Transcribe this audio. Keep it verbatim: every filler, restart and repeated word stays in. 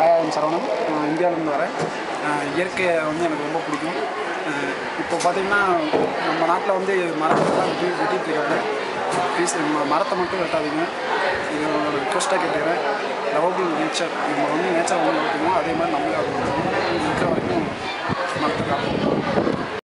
Hi, I am Saravanan. இந்தியாவிலேருந்து வரேன். இயற்கையை வந்து எனக்கு ரொம்ப பிடிக்கும். இப்போ பார்த்திங்கன்னா நம்ம நாட்டில் வந்து மரத்தெல்லாம் வெட்டி வெட்டிகிட்டு இருக்காங்க. ப்ளீஸ் மரத்தை மட்டும் வெட்டாதீங்க. இது ஒரு ரிக்வஸ்ட்டாக கேட்டுக்கிறேன். லவபிள் நேச்சர், நம்ம வந்து நேச்சரை வந்து வளர்க்கணும். அதே மாதிரி நம்மளே இருக்கிற வரைக்கும் மரத்தை காப்போம்.